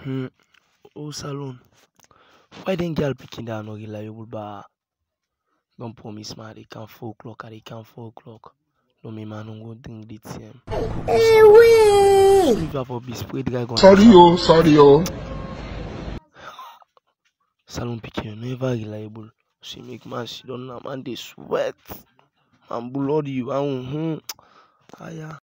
Hmm. Oh, salon. Why then girl picking that no reliable bar? Don't promise man they can 4 o'clock and they can 4 o'clock. No me man don't go drink the same. If you for be spray dragon. Sorry oh. Salon picking never reliable. She make man she don't know man they sweat. Man blood you. Aya.